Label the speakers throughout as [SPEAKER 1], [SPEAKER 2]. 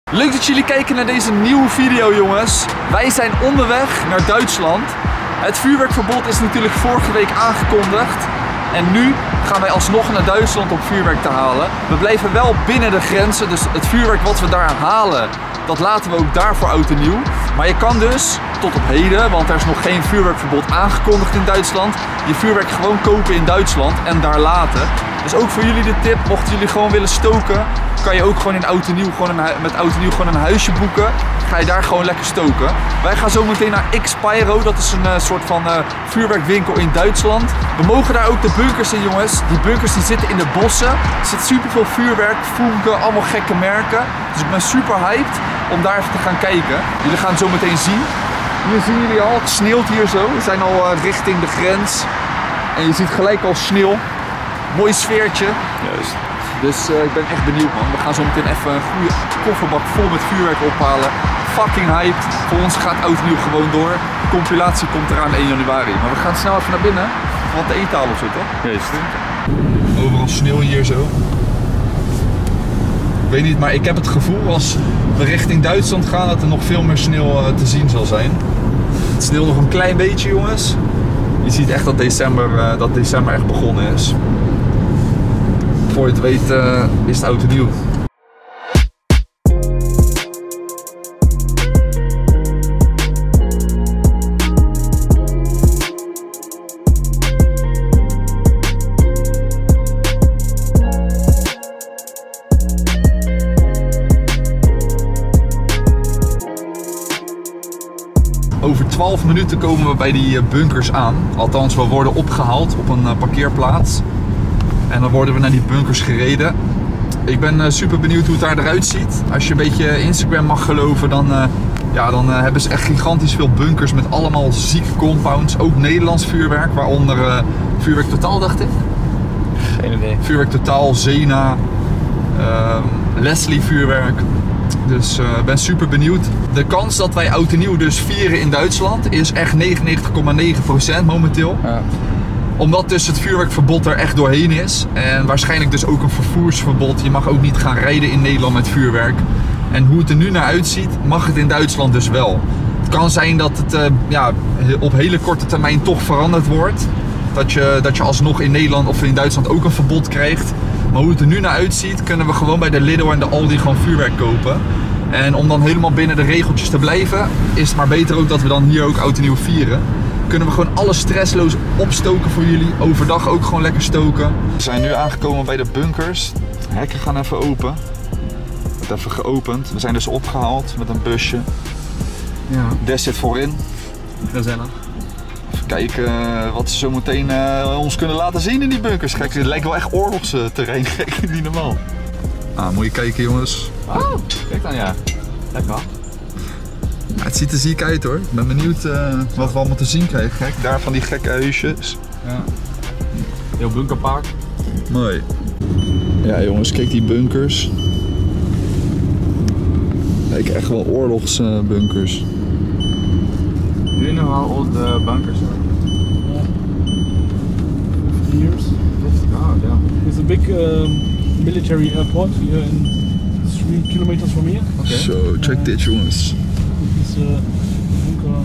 [SPEAKER 1] Leuk dat jullie kijken naar deze nieuwe video, jongens. Wij zijn onderweg naar Duitsland. Het vuurwerkverbod is natuurlijk vorige week aangekondigd. En nu gaan wij alsnog naar Duitsland om vuurwerk te halen. We blijven wel binnen de grenzen, dus het vuurwerk wat we daar halen, dat laten we ook daar voor oud en nieuw. Maar je kan dus, tot op heden, want er is nog geen vuurwerkverbod aangekondigd in Duitsland, je vuurwerk gewoon kopen in Duitsland en daar laten. Dus ook voor jullie de tip, mochten jullie gewoon willen stoken, kan je ook gewoon in oud en nieuw met oud en nieuw gewoon een huisje boeken. Ga je daar gewoon lekker stoken. Wij gaan zo meteen naar X-Pyro, dat is een soort van vuurwerkwinkel in Duitsland. We mogen daar ook de bunkers in, jongens. Die bunkers die zitten in de bossen. Er zit super veel vuurwerk, Funke, allemaal gekke merken. Dus ik ben super hyped om daar even te gaan kijken. Jullie gaan het zo meteen zien. Hier zien jullie al, het sneeuwt hier zo. We zijn al richting de grens. En je ziet gelijk al sneeuw. Mooi sfeertje. Juist. Dus ik ben echt benieuwd, man. We gaan zo meteen even een goede kofferbak vol met vuurwerk ophalen. Fucking hyped. Voor ons gaat oud en nieuw gewoon door. De compilatie komt eraan 1 januari. Maar we gaan snel even naar binnen. Wat te eten halen of zo, toch? Juist. Overal sneeuw hier zo. Ik weet niet, maar ik heb het gevoel als we richting Duitsland gaan dat er nog veel meer sneeuw te zien zal zijn. Het sneeuwt nog een klein beetje, jongens. Je ziet echt dat december echt begonnen is. Voor je het weet is het oud en nieuw. Over 12 minuten komen we bij die bunkers aan. Althans, we worden opgehaald op een parkeerplaats. En dan worden we naar die bunkers gereden. Ik ben super benieuwd hoe het daar eruit ziet. Als je een beetje Instagram mag geloven, dan hebben ze echt gigantisch veel bunkers met allemaal zieke compounds. Ook Nederlands vuurwerk, waaronder Vuurwerk Totaal, dacht ik.
[SPEAKER 2] Geen idee.
[SPEAKER 1] Vuurwerk Totaal, Zena, Leslie vuurwerk. Dus ik ben super benieuwd. De kans dat wij oud en nieuw dus vieren in Duitsland is echt 99,9% momenteel. Ja. Omdat dus het vuurwerkverbod er echt doorheen is. En waarschijnlijk dus ook een vervoersverbod. Je mag ook niet gaan rijden in Nederland met vuurwerk. En hoe het er nu naar uitziet, mag het in Duitsland dus wel. Het kan zijn dat het op hele korte termijn toch veranderd wordt. Dat je alsnog in Nederland of in Duitsland ook een verbod krijgt. Maar hoe het er nu naar uitziet, kunnen we gewoon bij de Lidl en de Aldi gewoon vuurwerk kopen. En om dan helemaal binnen de regeltjes te blijven, is het maar beter ook dat we dan hier ook oud en nieuw vieren. Kunnen we gewoon alles stressloos opstoken voor jullie. Overdag ook gewoon lekker stoken. We zijn nu aangekomen bij de bunkers. De hekken gaan even open. Wordt even geopend. We zijn dus opgehaald met een busje. Ja. Des zit voorin.
[SPEAKER 2] Gezellig.
[SPEAKER 1] Even kijken wat ze zo meteen ons kunnen laten zien in die bunkers. Kijk, het lijkt wel echt oorlogsterrein. Kijk, niet normaal. Moet je kijken, jongens.
[SPEAKER 2] Oh, kijk dan, ja. Lekker.
[SPEAKER 1] Ja, het ziet er ziek uit, hoor. Ik ben benieuwd wat we allemaal te zien krijgen. Kijk, daar van die gekke huisjes.
[SPEAKER 2] Ja. Heel bunkerpark.
[SPEAKER 1] Mooi. Ja, jongens, kijk die bunkers. Kijk, echt wel oorlogsbunkers.
[SPEAKER 2] Do you know how old the bunkers are?
[SPEAKER 3] 50 years.
[SPEAKER 2] Oh, yeah.
[SPEAKER 3] There's a big military airport here in 3 kilometers from here.
[SPEAKER 1] Okay. So, check dit, jongens.
[SPEAKER 3] This is bunker.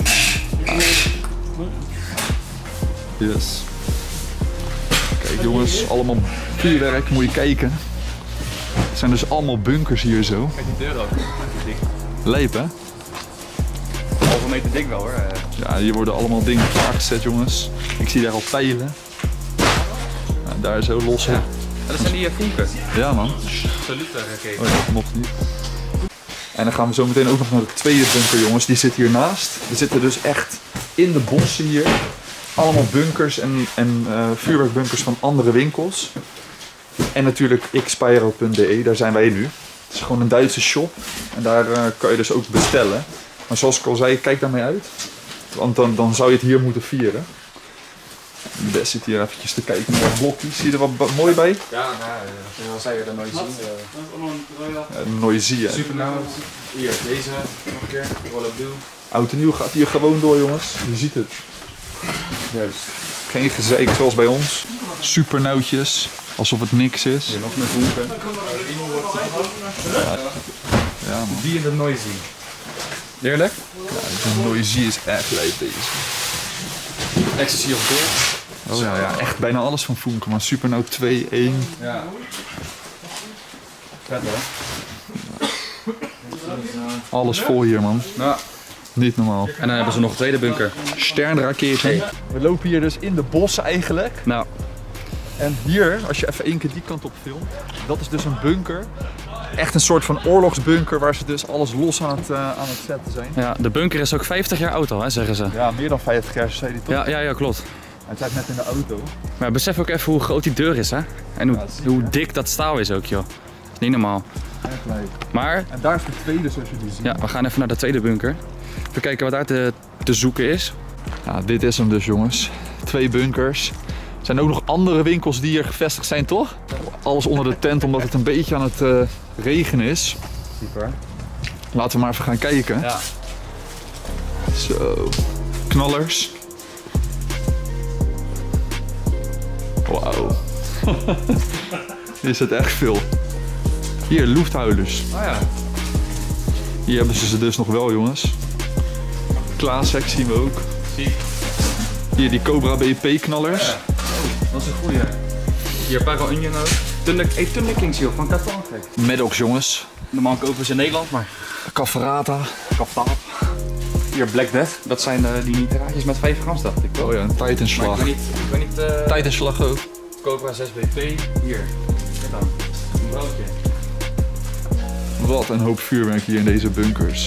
[SPEAKER 1] Yes. Kijk, jongens, allemaal vuurwerk, moet je kijken. Het zijn dus allemaal bunkers hier zo.
[SPEAKER 2] Kijk die deur ook.
[SPEAKER 1] Leep, hè?
[SPEAKER 2] Halve meter dik wel, hoor.
[SPEAKER 1] Ja, hier worden allemaal dingen klaargezet, jongens. Ik zie daar al pijlen. Ja, daar zo los.
[SPEAKER 2] Ja. Dat zijn die Funke.
[SPEAKER 1] Ja, man.
[SPEAKER 2] Salut gegeven.
[SPEAKER 1] Oh ja, nog niet. En dan gaan we zo meteen ook nog naar de tweede bunker, jongens. Die zit hiernaast. We zitten dus echt in de bossen hier. Allemaal bunkers en vuurwerkbunkers van andere winkels. En natuurlijk xpyro.de, daar zijn wij nu. Het is gewoon een Duitse shop. En daar kan je dus ook bestellen. Maar zoals ik al zei, kijk daarmee uit. Want dan zou je het hier moeten vieren. Best zit hier eventjes te kijken naar wat blokjes. Zie je er wat mooi bij?
[SPEAKER 2] Ja, nou, zou je er nooit zien.
[SPEAKER 1] Nooit ja.
[SPEAKER 2] Super nou. Hier, deze nog een keer. Roll up blue.
[SPEAKER 1] Oud en nieuw gaat hier gewoon door, jongens. Je ziet het. Juist. Geen gezeik zoals bij ons. Super nauwtjes. Alsof het niks is.
[SPEAKER 2] Hier nog meer voegen.
[SPEAKER 1] Ja. man.
[SPEAKER 2] Die in de Noisy. Eerlijk?
[SPEAKER 1] Ja, de Noisy is echt leuk deze.
[SPEAKER 2] Ecstasy of Gold.
[SPEAKER 1] Oh ja, echt bijna alles van Funke, maar Supernote 2, 1.
[SPEAKER 2] Ja. Vet hoor.
[SPEAKER 1] Alles vol hier, man.
[SPEAKER 2] Ja.
[SPEAKER 1] Niet normaal.
[SPEAKER 2] En dan hebben ze nog een tweede bunker.
[SPEAKER 1] Sternraketen. We lopen hier dus in de bossen eigenlijk.
[SPEAKER 2] Nou.
[SPEAKER 1] En hier, als je even één keer die kant op filmt, dat is dus een bunker. Echt een soort van oorlogsbunker waar ze dus alles los aan het zetten zijn.
[SPEAKER 2] Ja, de bunker is ook 50 jaar oud al, hè, zeggen ze.
[SPEAKER 1] Ja, meer dan 50 jaar, zei hij toch?
[SPEAKER 2] Ja, klopt.
[SPEAKER 1] Hij zei net in de auto.
[SPEAKER 2] Maar besef ook even hoe groot die deur is, hè. En hoe dik dat staal is ook, joh. Dat is niet normaal.
[SPEAKER 1] Echt leuk.
[SPEAKER 2] Maar...
[SPEAKER 1] En daar is de tweede, zoals jullie zien.
[SPEAKER 2] Ja, we gaan even naar de tweede bunker. Even kijken wat daar te zoeken is.
[SPEAKER 1] Ja, dit is hem dus, jongens. 2 bunkers. Er zijn ook nog andere winkels die hier gevestigd zijn, toch? Alles onder de tent, omdat het een beetje aan het regenen is.
[SPEAKER 2] Super.
[SPEAKER 1] Laten we maar even gaan kijken.
[SPEAKER 2] Ja.
[SPEAKER 1] Zo. Knallers. Wauw. Hier zit echt veel. Hier, luchthuilers.
[SPEAKER 2] Oh ja.
[SPEAKER 1] Hier hebben ze dus nog wel, jongens. Classic zien we ook.
[SPEAKER 2] Zie.
[SPEAKER 1] Hier die Cobra BP knallers.
[SPEAKER 2] Ja. Oh, dat is een goeie. Hier Paro Onion ook. Thunder Kings joh, van Catan gek.
[SPEAKER 1] Maddox, jongens.
[SPEAKER 2] Normaal kopen ze in Nederland, maar...
[SPEAKER 1] Caferata.
[SPEAKER 2] Kaftaap. Hier Black Death. Dat zijn die nitraatjes met 5 gram, dacht ik.
[SPEAKER 1] Oh ja, een
[SPEAKER 2] Maar
[SPEAKER 1] Titanslag.
[SPEAKER 2] ik weet niet...
[SPEAKER 1] Titanslag ook.
[SPEAKER 2] Cobra 6 BP. Hier. Kijk dan. Een broodje.
[SPEAKER 1] Wat een hoop vuurwerk hier in deze bunkers.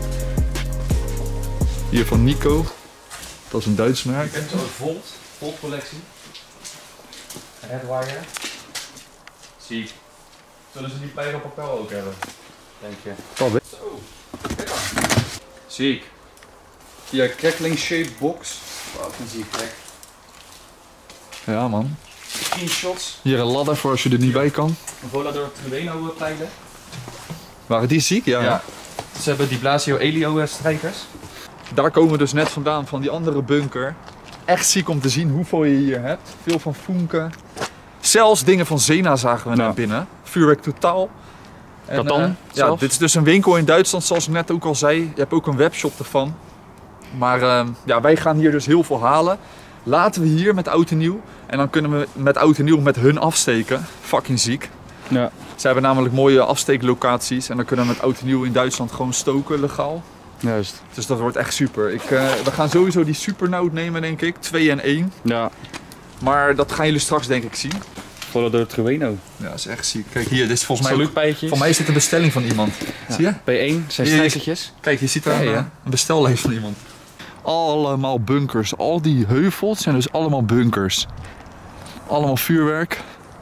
[SPEAKER 1] Hier van Nico. Dat is een Duits merk.
[SPEAKER 2] Ik heb zo'n Volt collectie. Redwire. Zie. Zullen ze die Pyro Papel ook hebben? Denk je.
[SPEAKER 1] Oh,
[SPEAKER 2] Zo. Kijk dan. Zie ik. Hier Crackling Shape Box. Wow, dan zie ik crack.
[SPEAKER 1] Ja, man.
[SPEAKER 2] Screenshots.
[SPEAKER 1] Hier een ladder voor als je er niet bij kan.
[SPEAKER 2] Een Volador Trueno pijlen.
[SPEAKER 1] Waren die ziek? Ja.
[SPEAKER 2] Ja. Ze hebben die Blasio Elio strijkers.
[SPEAKER 1] Daar komen we dus net vandaan, van die andere bunker. Echt ziek om te zien hoeveel je hier hebt. Veel van Funke. Zelfs dingen van Zena zagen we naar binnen. Vuurwerk totaal. En,
[SPEAKER 2] Catan
[SPEAKER 1] ja,
[SPEAKER 2] zelfs?
[SPEAKER 1] dit is dus een winkel in Duitsland, zoals ik net ook al zei. Je hebt ook een webshop ervan. Maar ja, wij gaan hier dus heel veel halen. Laten we hier met oud en nieuw. En dan kunnen we met oud en nieuw met hun afsteken. Fucking ziek.
[SPEAKER 2] Ja.
[SPEAKER 1] Ze hebben namelijk mooie afsteeklocaties. En dan kunnen we met oud en nieuw in Duitsland gewoon stoken, legaal.
[SPEAKER 2] Juist.
[SPEAKER 1] Dus dat wordt echt super. We gaan sowieso die Supernote nemen, denk ik. 2 en 1.
[SPEAKER 2] Ja.
[SPEAKER 1] Maar dat gaan jullie straks denk ik zien.
[SPEAKER 2] Volador Trueno.
[SPEAKER 1] Ja, dat is echt ziek. Kijk hier, dit is volgens mij...
[SPEAKER 2] Salutpijtjes.
[SPEAKER 1] Voor mij is dit een bestelling van iemand.
[SPEAKER 2] Ja.
[SPEAKER 1] Zie je?
[SPEAKER 2] P1, zijn
[SPEAKER 1] Hier,
[SPEAKER 2] strijkertjes.
[SPEAKER 1] Kijk, je ziet daar
[SPEAKER 2] Ja, ja.
[SPEAKER 1] een bestellijst van iemand. Allemaal bunkers. Al die heuvels zijn dus allemaal bunkers. Allemaal vuurwerk.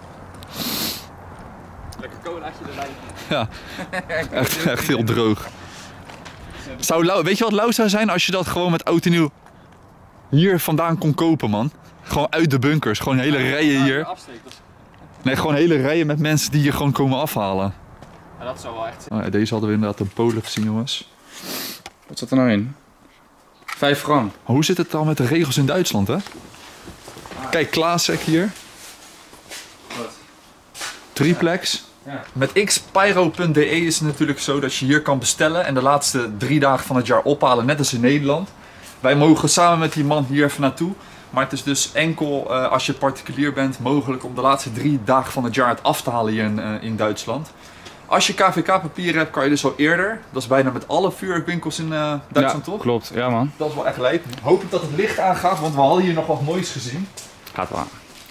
[SPEAKER 2] Lekker colaatje erbij.
[SPEAKER 1] Ja, echt heel droog. Weet je wat lauw zou zijn als je dat gewoon met oud en nieuw hier vandaan kon kopen, man? Gewoon uit de bunkers. Gewoon hele rijen hier. Nee, gewoon hele rijen met mensen die hier gewoon komen afhalen.
[SPEAKER 2] Ja, dat zou wel echt zijn.
[SPEAKER 1] Oh ja, deze hadden we inderdaad in Polen gezien, jongens.
[SPEAKER 2] Wat zat er nou in? 5 gram.
[SPEAKER 1] Hoe zit het dan met de regels in Duitsland, hè? Kijk, Classic hier.
[SPEAKER 2] Wat?
[SPEAKER 1] Triplex.
[SPEAKER 2] Ja.
[SPEAKER 1] Met xpyro.de is het natuurlijk zo dat je hier kan bestellen en de laatste 3 dagen van het jaar ophalen, net als in Nederland. Wij mogen samen met die man hier even naartoe. Maar het is dus enkel als je particulier bent mogelijk om de laatste 3 dagen van het jaar het af te halen hier in Duitsland. Als je KVK-papier hebt, kan je dus al eerder. Dat is bijna met alle vuurwerkwinkels in Duitsland, toch?
[SPEAKER 2] Klopt. Ja, man.
[SPEAKER 1] Dat is wel echt lijp. Hoop ik dat het licht aangaat, want we hadden hier nog wat moois gezien.
[SPEAKER 2] Gaat wel aan.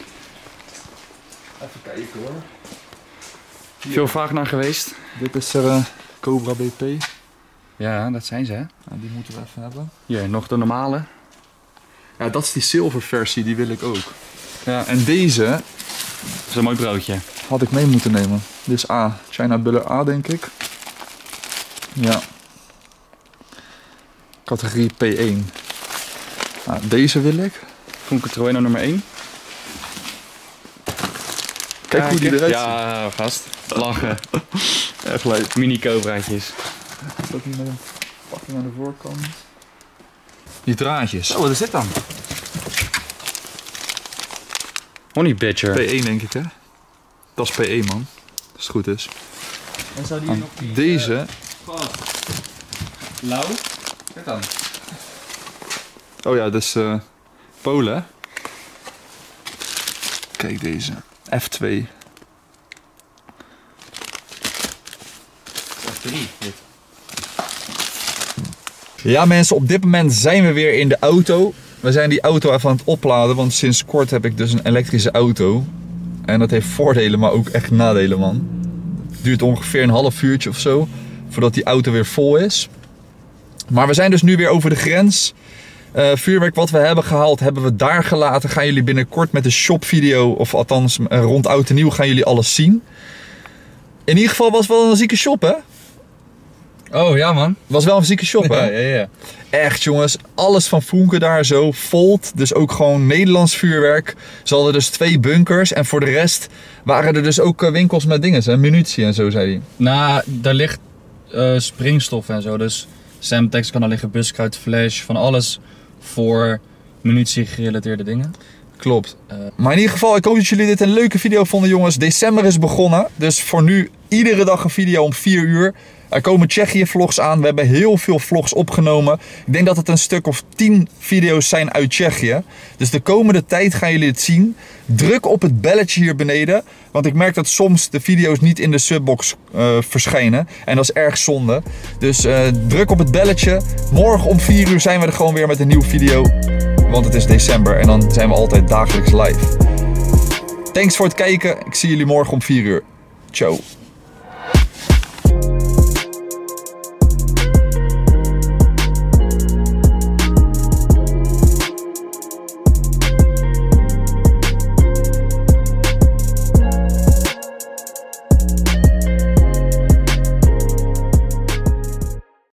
[SPEAKER 1] Even kijken hoor.
[SPEAKER 2] Veel vraag naar geweest.
[SPEAKER 1] Dit is Cobra BP.
[SPEAKER 2] Ja, dat zijn ze, hè?
[SPEAKER 1] Ja, die moeten we even hebben.
[SPEAKER 2] Hier, nog de normale.
[SPEAKER 1] Ja, dat is die zilver versie, die wil ik ook.
[SPEAKER 2] Ja.
[SPEAKER 1] En deze
[SPEAKER 2] Dat is een mooi broodje.
[SPEAKER 1] had ik mee moeten nemen. Dit is A. China Buller A, denk ik. Ja. Categorie P1. Nou, deze wil ik.
[SPEAKER 2] Funke Trueno nummer 1.
[SPEAKER 1] Kijk hoe die eruit ziet.
[SPEAKER 2] Ja, gast. Lachen.
[SPEAKER 1] Echt leuk.
[SPEAKER 2] Mini cobraatjes.
[SPEAKER 1] Is dat niet met een pakking aan de voorkant? Die draadjes.
[SPEAKER 2] Oh, wat is dit dan? Honey Badger.
[SPEAKER 1] P1 denk ik, hè? Dat is P1, man. Als het goed is.
[SPEAKER 2] En zou die
[SPEAKER 1] En
[SPEAKER 2] nog die,
[SPEAKER 1] deze
[SPEAKER 2] Lauw. Kijk dan.
[SPEAKER 1] Oh ja, dat is Polen, hè? Kijk deze. F2.
[SPEAKER 2] F3. Dit.
[SPEAKER 1] Ja mensen, op dit moment zijn we weer in de auto. We zijn die auto even aan het opladen, want sinds kort heb ik dus een elektrische auto. En dat heeft voordelen, maar ook echt nadelen, man. Het duurt ongeveer een half uurtje of zo, voordat die auto weer vol is. Maar we zijn dus nu weer over de grens. Vuurwerk wat we hebben gehaald, hebben we daar gelaten. Gaan jullie binnenkort met de shopvideo, of althans rond oud en nieuw, gaan jullie alles zien. In ieder geval was het wel een zieke shop, hè?
[SPEAKER 2] Oh ja, man.
[SPEAKER 1] Was wel een zieke shop, hè?
[SPEAKER 2] Ja.
[SPEAKER 1] Echt, jongens. Alles van Funke daar zo. Volt. Dus ook gewoon Nederlands vuurwerk. Ze hadden dus 2 bunkers. En voor de rest waren er dus ook winkels met dingen, hè? Munitie en zo, zei hij.
[SPEAKER 2] Nou, daar ligt springstof en zo. Dus Semtex kan er liggen, buskruid, flash, van alles voor munitie gerelateerde dingen.
[SPEAKER 1] Klopt. Maar in ieder geval, ik hoop dat jullie dit een leuke video vonden, jongens. December is begonnen. Dus voor nu iedere dag een video om 4 uur. Er komen Tsjechië vlogs aan. We hebben heel veel vlogs opgenomen. Ik denk dat het een stuk of 10 video's zijn uit Tsjechië. Dus de komende tijd gaan jullie het zien. Druk op het belletje hier beneden. Want ik merk dat soms de video's niet in de subbox verschijnen. En dat is erg zonde. Dus druk op het belletje. Morgen om 4 uur zijn we er gewoon weer met een nieuwe video. Want het is december en dan zijn we altijd dagelijks live. Thanks voor het kijken. Ik zie jullie morgen om 4 uur. Ciao.